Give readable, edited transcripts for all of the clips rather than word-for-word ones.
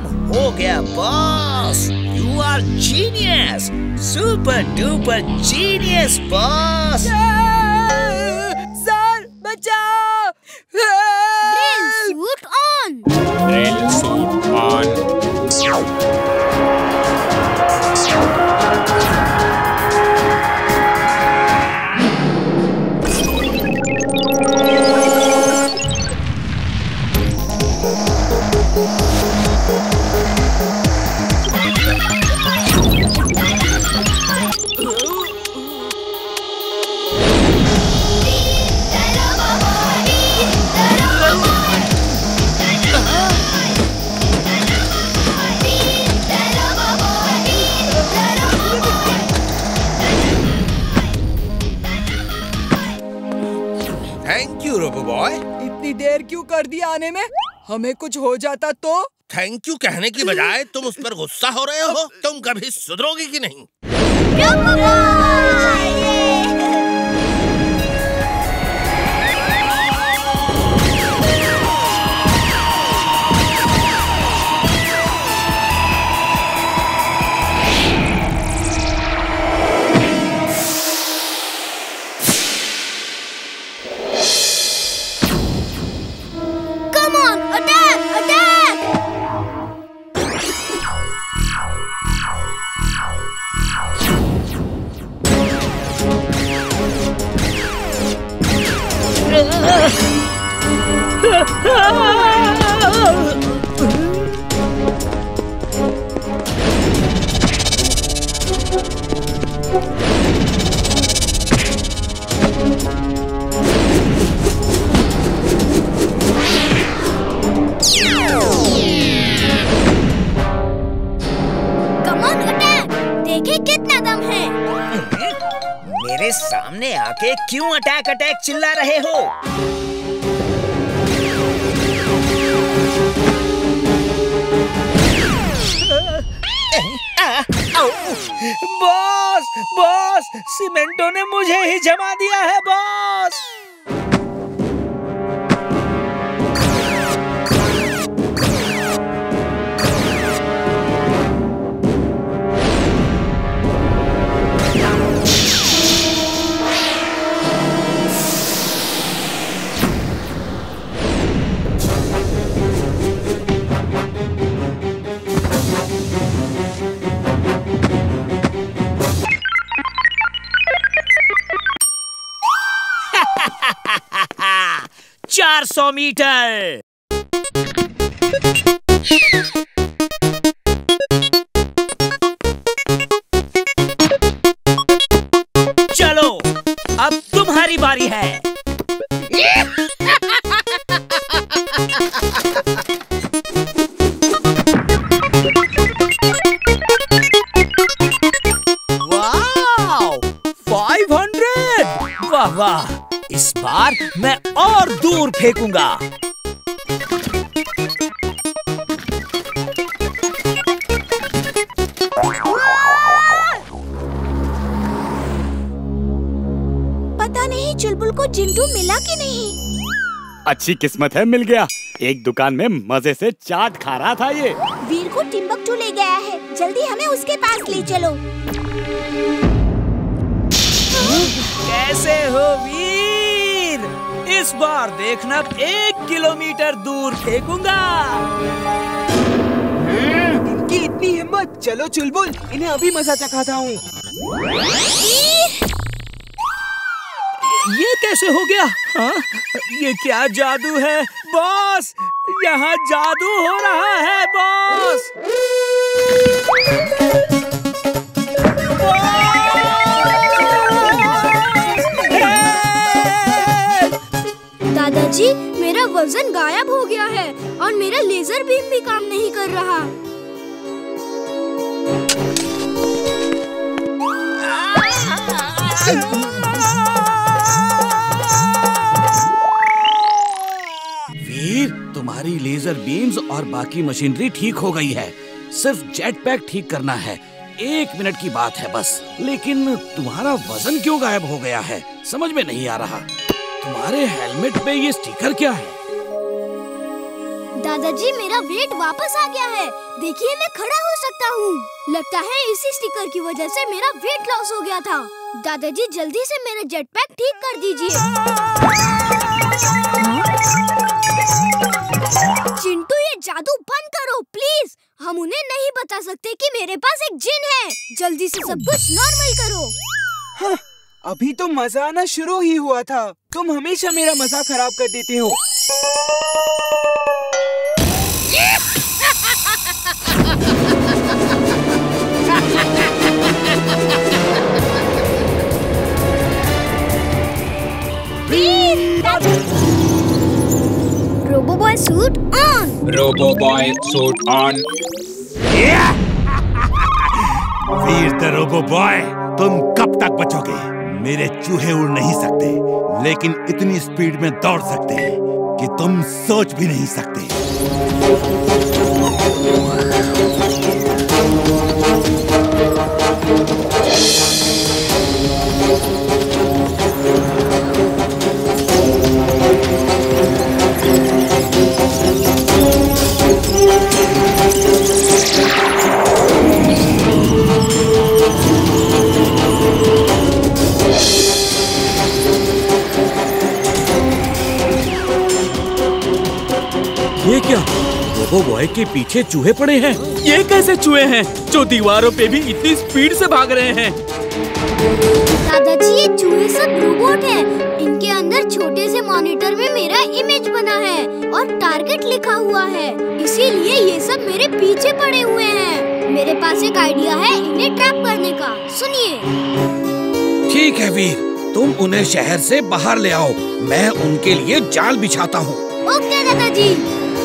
हो गया boss. You are genius, super duper genius boss. Sir बचाओ। Drill suit on. Drill suit on. Thank you robo boy. इतनी देर क्यों कर दी आने में? हमें कुछ हो जाता तो? थैंक यू कहने की बजाय तुम उस पर गुस्सा हो रहे हो। तुम कभी सुधरोगे कि नहीं? Come on, attack, attack! Come on, attack! देखिए कितना दम है। मेरे सामने आके क्यों अटैक अटैक चिल्ला रहे हो? बॉस बॉस, सीमेंटो ने मुझे ही जमा दिया है बॉस। चार 400 मीटर। चलो अब तुम्हारी बारी है। वाह 500! वाह वाह, इस बार मैं और दूर फेंकूंगा। पता नहीं चुलबुल को चिंटू मिला कि नहीं। अच्छी किस्मत है, मिल गया। एक दुकान में मजे से चाट खा रहा था ये। वीर को टिम्बकटू ले गया है, जल्दी हमें उसके पास ले चलो। कैसे हो वीर? इस बार देखना 1 किलोमीटर दूर फेंकूंगा। इनकी इतनी हिम्मत। चलो चुलबुल, इन्हें अभी मजा चखाता हूँ। ये कैसे हो गया? हाँ? ये क्या जादू है बॉस? यहाँ जादू हो रहा है बॉस। दादाजी, मेरा वजन गायब हो गया है और मेरा लेजर बीम भी काम नहीं कर रहा। वीर, तुम्हारी लेजर बीम्स और बाकी मशीनरी ठीक हो गई है। सिर्फ जेट पैक ठीक करना है। 1 मिनट की बात है बस। लेकिन तुम्हारा वजन क्यों गायब हो गया है, समझ में नहीं आ रहा। तुम्हारे हेलमेट पे ये स्टिकर क्या है? दादाजी, मेरा वेट वापस आ गया है। देखिए, मैं खड़ा हो सकता हूँ। लगता है इसी स्टिकर की वजह से मेरा वेट लॉस हो गया था। दादाजी, जल्दी से मेरा जेट पैक ठीक कर दीजिए। चिंटू, ये जादू बंद करो प्लीज। हम उन्हें नहीं बता सकते कि मेरे पास एक जिन है। जल्दी से सब कुछ नॉर्मल करो। हाँ, अभी तो मजा आना शुरू ही हुआ था। तुम हमेशा मेरा मजा खराब कर देते हो। Robo boy suit on. Robo boy suit on. Veer the robo boy, तुम कब तक बचोगे? मेरे चूहे उड़ नहीं सकते, लेकिन इतनी स्पीड में दौड़ सकते हैं कि तुम सोच भी नहीं सकते। ये क्या? रोबो बॉय के पीछे चूहे पड़े हैं। ये कैसे चूहे हैं जो दीवारों पे भी इतनी स्पीड से भाग रहे हैं? दादाजी, ये चूहे सब रोबोट हैं। इनके अंदर छोटे से मॉनिटर में मेरा इमेज बना है और टारगेट लिखा हुआ है। इसीलिए ये सब मेरे पीछे पड़े हुए हैं। मेरे पास एक आइडिया है इन्हें ट्रैप करने का। सुनिए। ठीक है वीर, तुम उन्हें शहर से बाहर ले आओ। मैं उनके लिए जाल बिछाता हूँ। ओके दादाजी।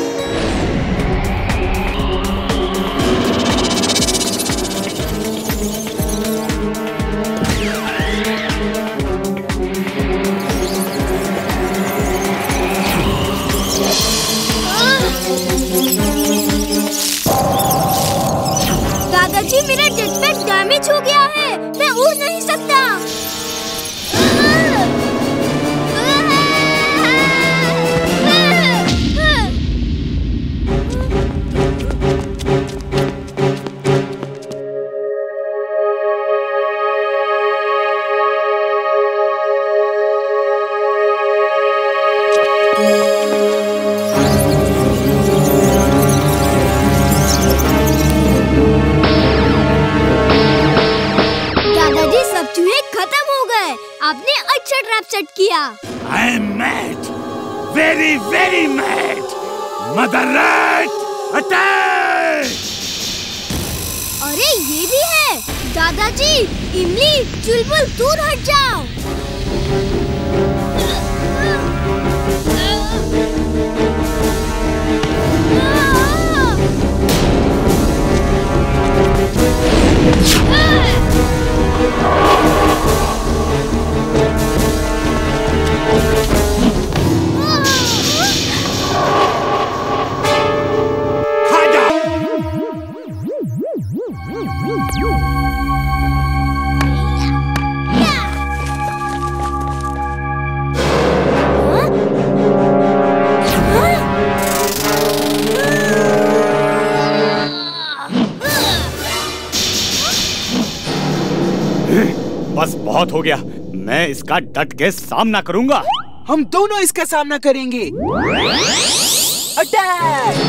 दादाजी, मेरा जेटपैक डैमेज हो गया है। मैं उड़ नहीं सकता। आपने अच्छा ट्रैप सेट किया। I am mad, very very mad. Mother Rat, attack! अरे ये भी है। दादाजी, इमली, चुलबुल, दूर हट जाओ। बस बहुत हो गया। मैं इसका डट के सामना करूंगा। हम दोनों इसका सामना करेंगे। अटैक!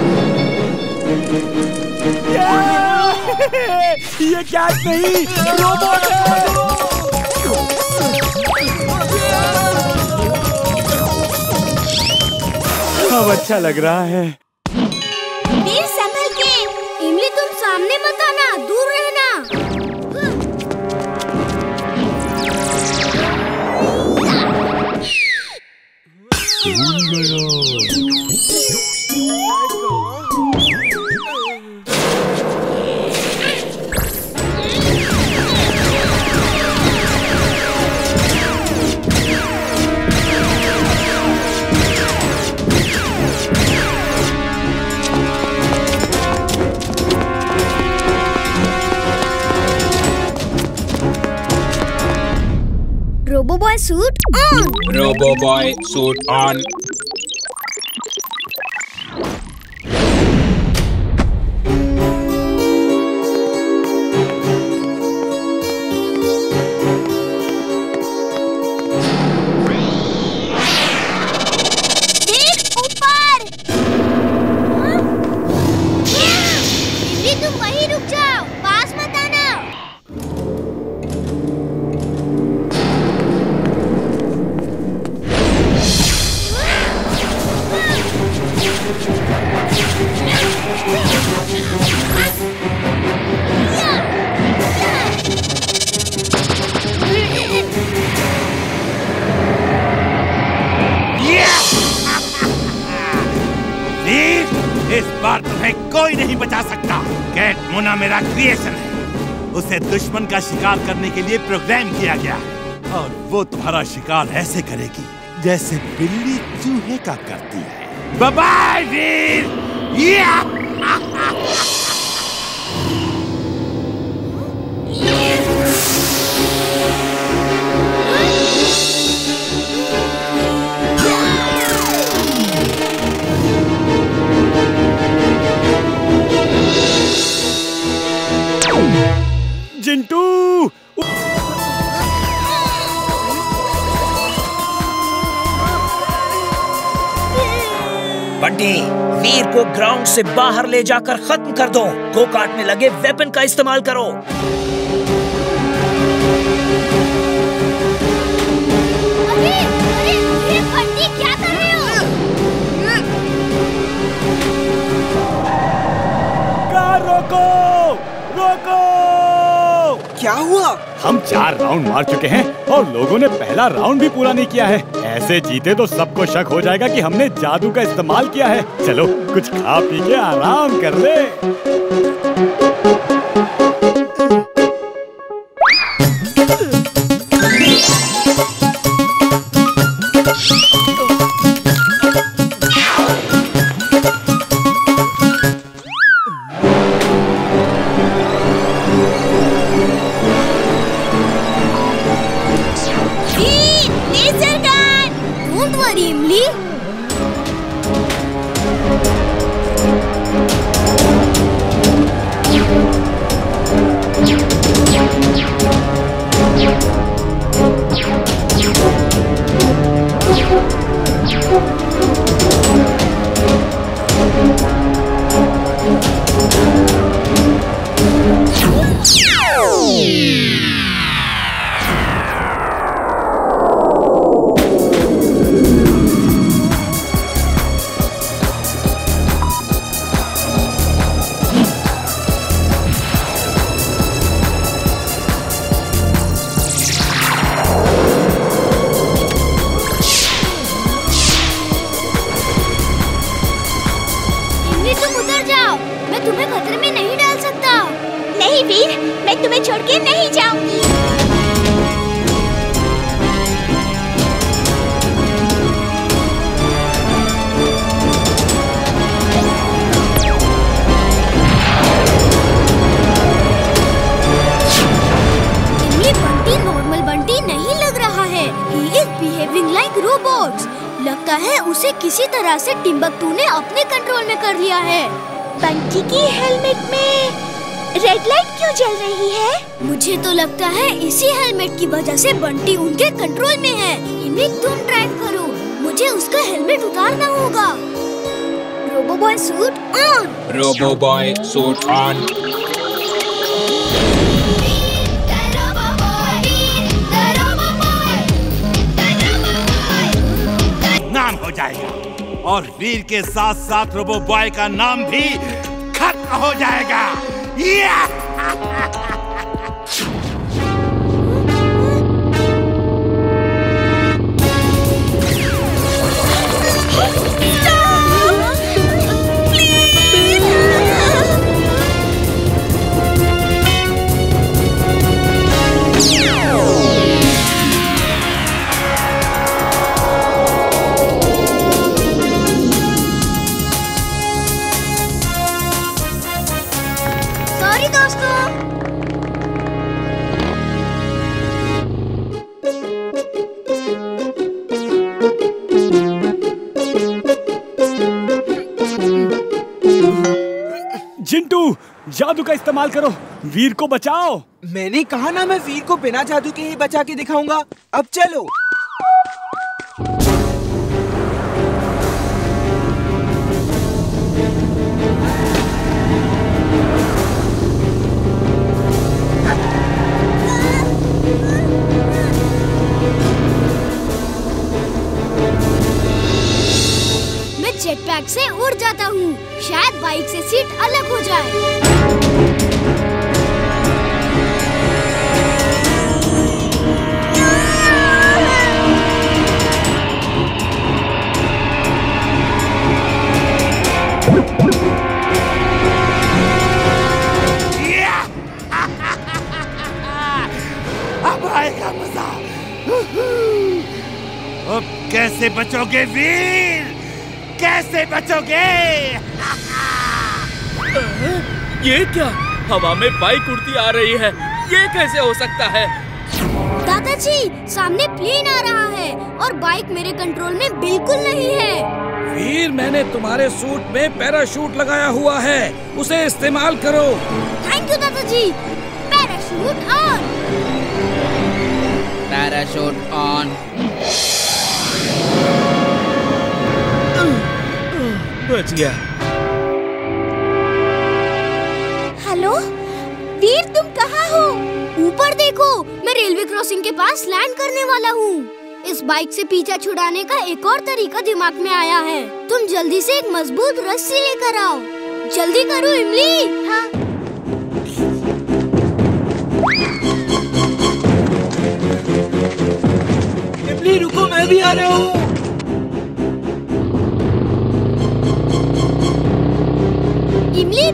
ये कैच नहीं, रोबोट है। अब अच्छा लग रहा है। वीर, संभल के। इमली, तुम सामने मत आना, दूर रहना। Robo Boy suit on. Robo Boy suit on. अभी तुम वहीं रुक जाओ, पास मत आना। इस बार तुम्हें कोई नहीं बचा सकता। कैट मोना मेरा क्रिएशन है। उसे दुश्मन का शिकार करने के लिए प्रोग्राम किया गया है और वो तुम्हारा शिकार ऐसे करेगी जैसे बिल्ली चूहे का करती है। Bye bye Veer. जिंटू! बंटी, वीर को ग्राउंड से बाहर ले जाकर खत्म कर दो। गो कार्ट में लगे वेपन का इस्तेमाल करो। अरे बंटी, क्या कर रहे हो? कार रोको! रोको! क्या हुआ? हम 4 राउंड मार चुके हैं और लोगों ने पहला राउंड भी पूरा नहीं किया है। ऐसे जीते तो सबको शक हो जाएगा कि हमने जादू का इस्तेमाल किया है। चलो कुछ खा पी के आराम कर ले। लगता है उसे किसी तरह से टिम्बकटू ने अपने कंट्रोल में कर लिया है। बंटी की हेलमेट में रेड लाइट क्यों जल रही है? मुझे तो लगता है इसी हेलमेट की वजह से बंटी उनके कंट्रोल में है। इन्हें तुम ड्राइव करो, मुझे उसका हेलमेट उतारना होगा। Robo boy suit on. Robo boy suit on. नाम हो जाएगा और वीर के साथ साथ रोबो बॉय का नाम भी खत्म हो जाएगा। जिंटू, जादू का इस्तेमाल करो, वीर को बचाओ। मैंने कहा ना, मैं वीर को बिना जादू के ही बचा के दिखाऊंगा। अब चलो। सीट अलग हो जाए। अब आएगा मजा। अब कैसे बचोगे वीर? कैसे बचोगे? ये क्या? हवा में बाइक उड़ती आ रही है। ये कैसे हो सकता है? दादाजी, सामने प्लेन आ रहा है और बाइक मेरे कंट्रोल में बिल्कुल नहीं है। वीर, मैंने तुम्हारे सूट में पैराशूट लगाया हुआ है, उसे इस्तेमाल करो। थैंक यू दादाजी। Parachute on. Parachute on. बच गया। हेलो वीर, तुम कहाँ हो? ऊपर देखो, मैं रेलवे क्रॉसिंग के पास लैंड करने वाला हूँ। इस बाइक से पीछा छुड़ाने का एक और तरीका दिमाग में आया है। तुम जल्दी से एक मजबूत रस्सी लेकर आओ। जल्दी करो इमली। हाँ। इमली रुको, मैं भी आ रहा हूँ। इमली